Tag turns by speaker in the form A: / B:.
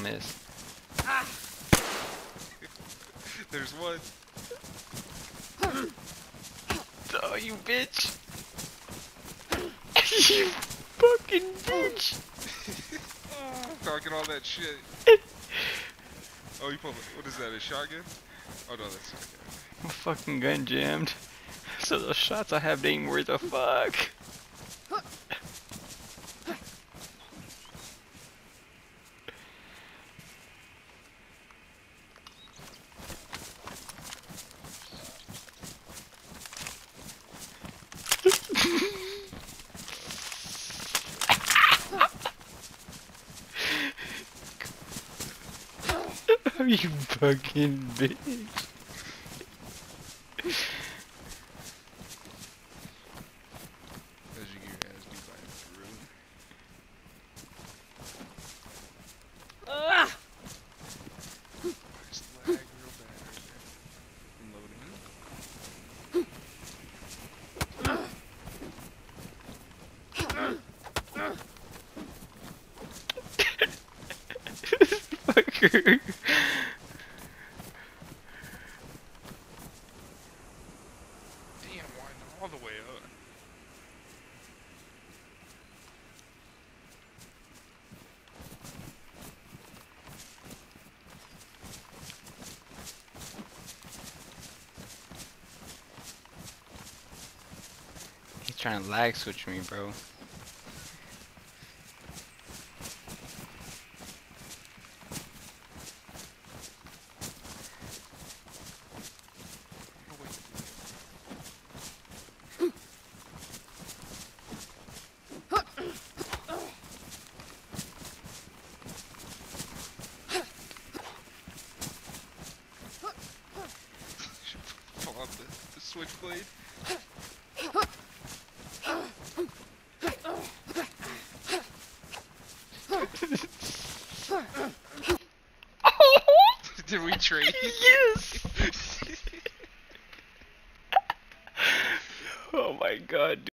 A: miss.
B: There's one.
A: Oh, you bitch! You fucking bitch!
B: Talking all that shit. Oh, you pulled. What is that? A shotgun? Oh no, that's okay.
A: My fucking gun jammed. So those shots I have, they ain't worth a fuck. You fucking bitch.
B: As you get your ass beat by a broom. Just lag real bad right there. I'm loading.
A: Fucker.
B: Damn, why all the way up?
A: He's trying to lag switch me, bro.
B: Oh, wait. Pull out the switchblade. Did we trade?
A: Yes! Oh my god, dude.